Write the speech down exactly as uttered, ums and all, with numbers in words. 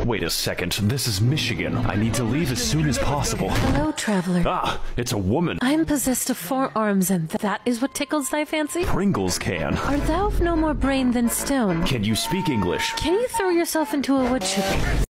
Wait a second, this is Michigan. I need to leave as soon as possible. Hello, traveler. Ah, it's a woman. I am possessed of four arms, and th that is what tickles thy fancy? Pringles can. Art thou of no more brain than stone? Can you speak English? Can you throw yourself into a wood chipper?